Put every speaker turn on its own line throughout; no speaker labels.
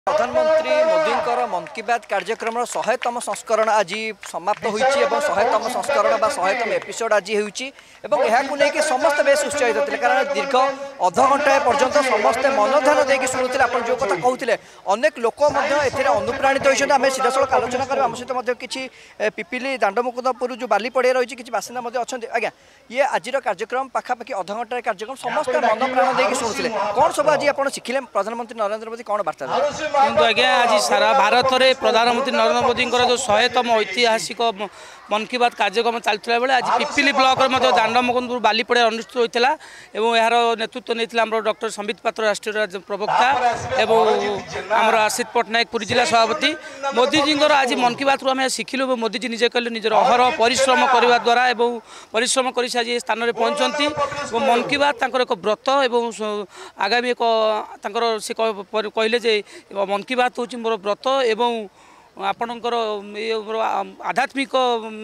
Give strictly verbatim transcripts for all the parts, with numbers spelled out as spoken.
प्रधानमंत्री मोदी मन की बात कार्यक्रम शहेतम संस्करण आज समाप्त होती शहेतम संस्करण शहेतम एपिसोड आज होगी समस्त बेस उत्साहित थे कारण दीर्घ अध घंटा पर्यंत समस्ते मन ध्यान देकी शुणुते आप जो कथा कहते अनेक लोक अनुप्राणित होती आम सीधा सड़क आलोचना कर आम सहित किसी पिपिली दांडमुकुंदपुर जो बाली पड़िया रही किसी बासिंदा अच्छा आज्ञा ये आज कार्यक्रम पाखापाखि अध घंटार कार्यक्रम समस्ते मन प्राण देकी शुणुते कौन सब आज आप शिखिले प्रधानमंत्री नरेंद्र मोदी कौन बार्ता
किंतु आज्ञा आज सारा भारत में प्रधानमंत्री नरेंद्र मोदी जो शहेतम ऐतिहासिक मन की बात कार्यक्रम चलता बेले आज पिपिली ब्लॉक दांडमुकुंदपुर बालीपड़ा अनुष्ठित होता है यार नेतृत्व नहीं डॉक्टर संबित पात्र राष्ट्रीय प्रवक्ता एवं आमर आशिष पट्टनायक पुरी जिला सभापति मोदीजी आज मन की बात आम शिखिलु मोदीजी निजे कहले निजर अहरह परिश्रम करने द्वारा एवं परिश्रम कर स्थान में पहुँचती मन की बात एक व्रत एवं आगामी एक से कहले मन की बात हूँ मोर व्रत एवं आपणकर आध्यात्मिक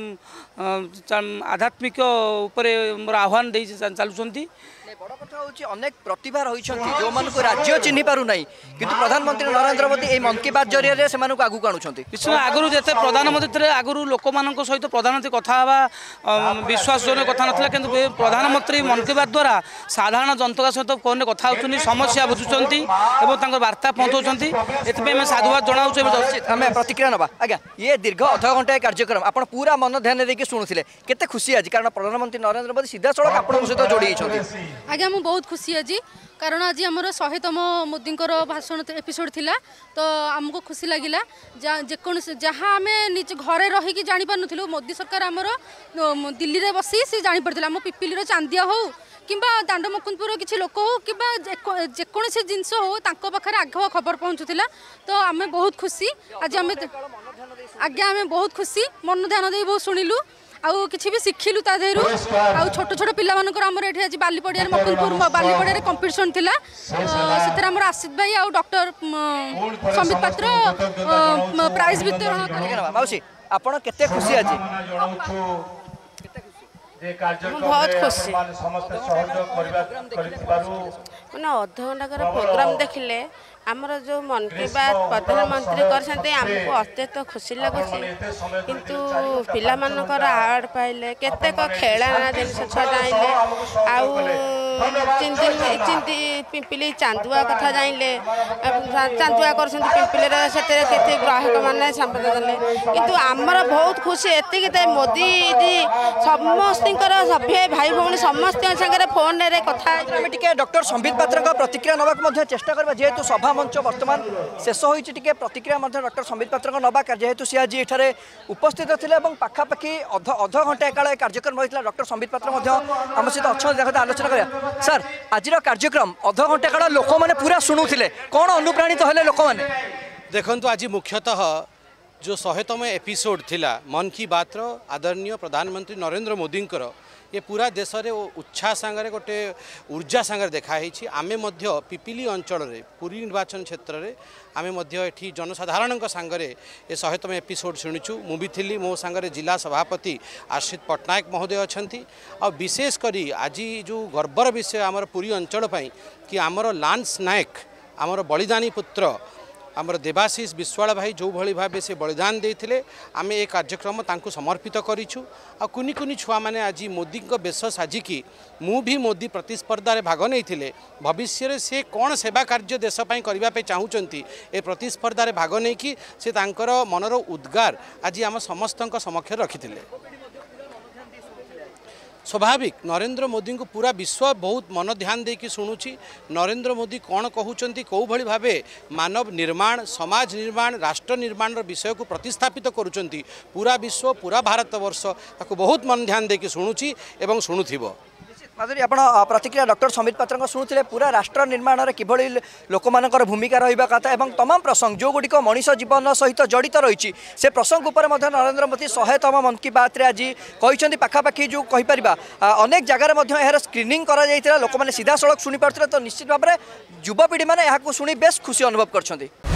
आध्यात्मिक उपरे मोर आह्वान दे चलुँच
बड़ कथा हूँ अनेक प्रतिभा रही जो मान राज्य चिन्ह पारना कि प्रधानमंत्री नरेंद्र मोदी ये मन की बात जरिए से आगू आणुंट
निश्चय आगुरी जिते प्रधानमंत्री थे आगुरी लोक मान सहित प्रधानमंत्री कथा विश्वासजनक कथा ना कि प्रधानमंत्री मन की बात द्वारा साधारण जनता सहित फोन कथा होती समस्या बुझुंट और वार्ता पहुँचाऊँच ये साधुवाद जनाऊँ
आम प्रतिक्रिया नवा आज्ञा ये दीर्घ अध घंटा कार्यक्रम आप पूरा मन ध्यान देकी शुणुते केते खुशी आज कारण प्रधानमंत्री नरेंद्र मोदी सीधा सड़क आपन सहित जोड़ी
आज्ञा मु बहुत खुशी आज कारण आज आमर शहेतम मोदी भाषण एपिसोड थिला तो आमको खुशी लगिला जेकोन जहाँ आम निज घरे रहीकि जानी पारुनु मोदी सरकार आमर दिल्ली रे बसी से जानी पारथिला आम पिपिली चांदिया हो किंबा दांडमुकुंदपुर किसी लोक हो कि जेकोसी जिनस हो तांको पाखरे आग खबर पहुँचुला तो आम बहुत खुशी आज आम आज्ञा आम बहुत खुशी मन ध्यान दे बहुत शुणिलु आउ किसी भी शिखिलु ता देहरु आउ छोट छोट पिला मानकर हमर एठी आज बालीपड़िया मकुंदपुर बालीपड़िया कंपटीशन थिला सेथर हमर आशिष भाई आउ डॉक्टर संबित पात्र प्राइज वितरण
कर माउसी आपण केते खुशी आज
बहुत खुशी मैंने अध घंटा प्रोग्राम देखिले आमर जो मन की बात प्रधानमंत्री करते आमको अत्यंत खुशी लगुच किंतु पिला मानकर आवार्ड पाइले केतेक खेलना जिन छुआ जाइले आउ चिंती पिपिली चांदुआ कथा जाइले चांदुआ कर पिपिली से ग्राहक मैंने संवाद देले किंतु आमर बहुत खुशी एति मोदी जी समस्त सभ्य भाई भौणी समस्त सागर फोन रे कथा
डॉक्टर संबित पात्र प्रतिक्रिया नवाक चेष्टा करबा जेहेतु सभा मंच वर्तमान शेष होती प्रतिक्रिया डॉक्टर संबित पात्र नवा जेहेतु सी आज ये उपस्थित थे पाखापाखि अध अध घंटा काल कार्यक्रम रही डॉक्टर संबित पात्र आम सहित अच्छा आलोचना करा सर आज कार्यक्रम अध घंटा काल लोक मैंने पूरा शुणुले कौन अनुप्राणित हेले लोक मैंने
देखु आज मुख्यतः जो शहेतम एपिसोड थिला मन की बात आदरणीय प्रधानमंत्री नरेंद्र मोदी ये पूरा देश में उत्साह सांगे गोटे ऊर्जा सांगे देखाई आमे मध्य पिपिली अंचल रे पुरी निर्वाचन क्षेत्र में आमे मध्य एठी जनसाधारण सांगे ये शहेतम एपिसोड शुणुचु मु भी थी मो सांगे जिला सभापति आशिष पट्टनायक महोदय अच्छा आ विशेषकर आज जो गर्वर विषय आमर पुरी अंचल कि आमर लांस नायक आमर बलिदानी पुत्र आमर देवाशीष विश्वाल भाई जो भली भाव से बलिदान देते आम ये कार्यक्रम तांको समर्पित करूँ आ कुनि कुनि छुआ मैंने आज मोदी बेश साजिकी मु भी मोदी प्रतिस्पर्धा भाग नहीं भविष्य से कौन सेवा कार्य देशपाई करने चाहूँगी ए प्रतिस्पर्धा भाग नहीं कि से तांकर मनर उद्गार आज आम समस्त समक्ष रखी स्वाभाविक नरेंद्र मोदी को पूरा विश्व बहुत मन ध्यान देकी शुणुची नरेंद्र मोदी कौन कहते कौ भली भावे मानव निर्माण समाज निर्माण राष्ट्र निर्माण विषय को प्रतिस्थापित करुचंती पूरा विश्व पूरा भारतवर्ष ताको बहुत मन ध्यान देकी शुणुची एवं शुणुथिबो
माधुरी आप प्रतिक्रिया डॉक्टर संबित पात्र शुणुते पूरा राष्ट्र निर्माण में किभली लोक मानकर भूमिका रहा कथा और तमाम प्रसंग जो गुड़िक मनीष जीवन सहित जड़ित रही से प्रसंग उपर नरेंद्र मोदी शहेतम मन की बात आज कहते पाखापाखि जो कहीपर अनेक जगार यार स्क्रीनिंग कर लोक मैंने सीधा सड़क शुणी पार्थे तो निश्चित भाव में युवपीढ़ी मैंने शुणी बेस खुशी अनुभव कर